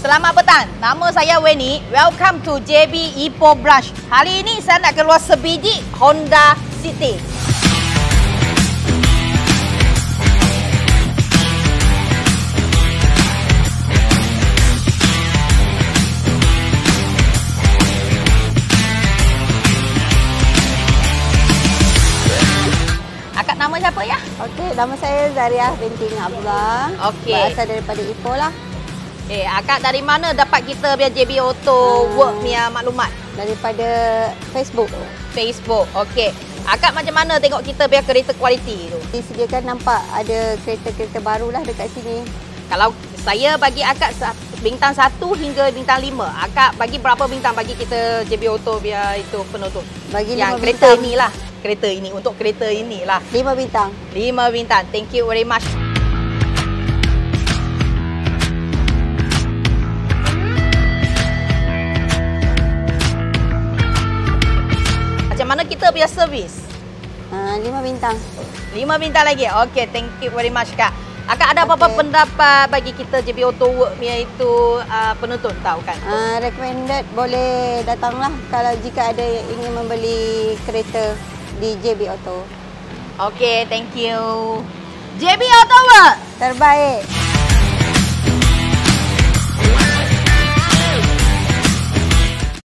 Selamat petang. Nama saya Weni. Welcome to JB Ipoh Branch. Hari ini saya nak keluar sebiji Honda City. Akak nama siapa ya? Okey, nama saya Zariah binti Abdullah. Okey. Berasal daripada Ipoh lah. Akak dari mana dapat kita biar JB Auto work punya maklumat? Daripada Facebook. Facebook. Okey. Akak macam mana tengok kita biar kereta kualiti tu? Disediakan nampak ada kereta-kereta baru lah dekat sini. Kalau saya bagi akak bintang 1 hingga bintang 5, akak bagi berapa bintang bagi kita JB Auto biar itu penutup? Bagi yang 5 kereta bintang. inilah. Kereta ini, untuk kereta inilah. 5 bintang. 5 bintang. Thank you very much. Macam mana kita punya servis? 5 bintang. 5 bintang lagi. Okey, thank you very much Kak. Akak ada apa-apa Okey. pendapat bagi kita JB Auto Work iaitu penuntut tahu kan? Recommended, boleh datanglah kalau jika ada yang ingin membeli kereta di JB Auto. Okey, thank you. JB Auto Work Terbaik.